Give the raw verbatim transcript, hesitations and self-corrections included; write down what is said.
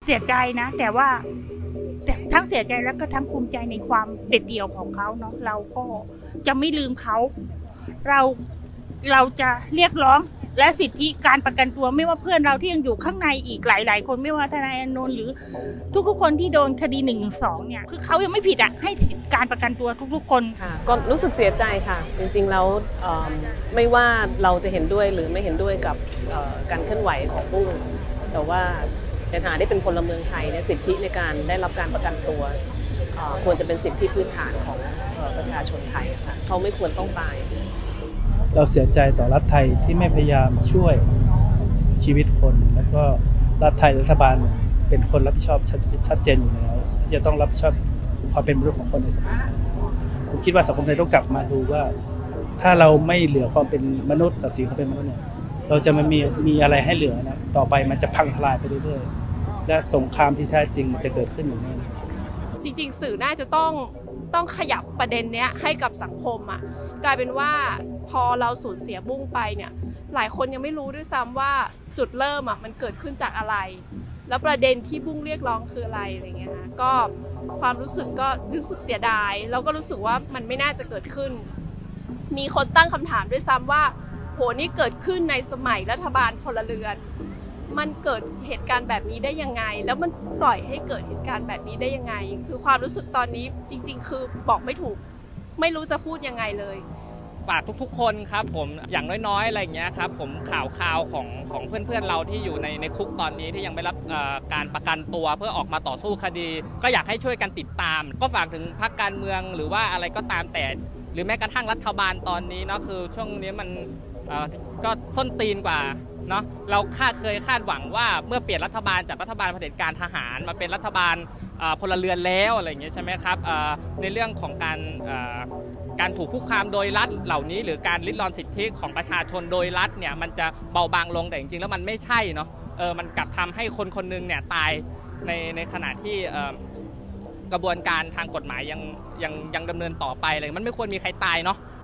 เสียใจนะแต่ว่าทั้งเสียใจแล้วก็ทั้งภูมิใจในความเด็ดเดี่ยวของเขาเนาะเราก็จะไม่ลืมเขาเราเราจะเรียกร้องและสิทธิการประกันตัวไม่ว่าเพื่อนเราที่ยังอยู่ข้างในอีกหลายๆคนไม่ว่าทนายอานนท์หรือทุกๆคนที่โดนคดีหนึ่งหนึ่งสองเนี่ยคือเขายังไม่ผิดอ่ะให้สิทธิการประกันตัวทุกๆคนค่ะก็รู้สึกเสียใจค่ะจริงๆแล้วไม่ว่าเราจะเห็นด้วยหรือไม่เห็นด้วยกับการเคลื่อนไหวของบุ้งแต่ว่าในฐานะที่เป็นพลเมืองไทยเนี่ยสิทธิในการได้รับการประกันตัวควรจะเป็นสิทธิพื้นฐานของประชาชนไทยค่ะเขาไม่ควรต้องตายเราเสียใจต่อรัฐไทยที่ไม่พยายามช่วยชีวิตคนแล้วก็รัฐไทยรัฐบาลเป็นคนรับผิดชอบชัดเจนอยู่แล้วที่จะต้องรับผิดชอบความเป็นมนุษย์ของคนในสังคมไทยผมคิดว่าสังคมไทยต้องกลับมาดูว่าถ้าเราไม่เหลือความเป็นมนุษย์ศักดิ์ศรีความเป็นมนุษย์เนี่ยเราจะไม่มีมีอะไรให้เหลือนะต่อไปมันจะพังทลายไปเรื่อยๆและสงครามที่แท้จริงจะเกิดขึ้นอย่างแน่นอนจริงๆสื่อน่าจะต้องต้องขยับประเด็นเนี้ยให้กับสังคมอ่ะกลายเป็นว่าพอเราสูญเสียบุ้งไปเนี่ยหลายคนยังไม่รู้ด้วยซ้ำว่าจุดเริ่มอ่ะมันเกิดขึ้นจากอะไรแล้วประเด็นที่บุ้งเรียกร้องคืออะไรอะไรเงี้ยค่ะก็ความรู้สึกก็รู้สึกเสียดายแล้วก็รู้สึกว่ามันไม่น่าจะเกิดขึ้นมีคนตั้งคำถามด้วยซ้ำว่าโหนี่เกิดขึ้นในสมัยรัฐบาลพลเรือนมันเกิดเหตุการณ์แบบนี้ได้ยังไงแล้วมันปล่อยให้เกิดเหตุการณ์แบบนี้ได้ยังไงคือความรู้สึกตอนนี้จริงๆคือบอกไม่ถูกไม่รู้จะพูดยังไงเลยฝากทุกๆคนครับผมอย่างน้อยๆอะไรอย่างเงี้ยครับผมข่าวข่าวของของเพื่อนๆเราที่อยู่ในในคุกตอนนี้ที่ยังไม่รับการประกันตัวเพื่อออกมาต่อสู้คดีก็อยากให้ช่วยกันติดตามก็ฝากถึงพรรคการเมืองหรือว่าอะไรก็ตามแต่หรือแม้กระทั่งรัฐบาลตอนนี้เนาะคือช่วงนี้มันก็ส้นตีนกว่าเนาะเราคาดเคยคาดหวังว่าเมื่อเปลี่ยนรัฐบาลจากรัฐบาลเผด็จการทหารมาเป็นรัฐบาลพลเรือนแล้วอะไรอย่างเงี้ยใช่ไหมครับในเรื่องของการการถูกคุกคามโดยรัฐเหล่านี้หรือการริดรอนสิทธิของประชาชนโดยรัฐเนี่ยมันจะเบาบางลงแต่จริงๆแล้วมันไม่ใช่เนาะเออมันกลับทำให้คนคนนึงเนี่ยตายในในขณะที่กระบวนการทางกฎหมายยังยังยังดำเนินต่อไปเลยมันไม่ควรมีใครตายเนาะ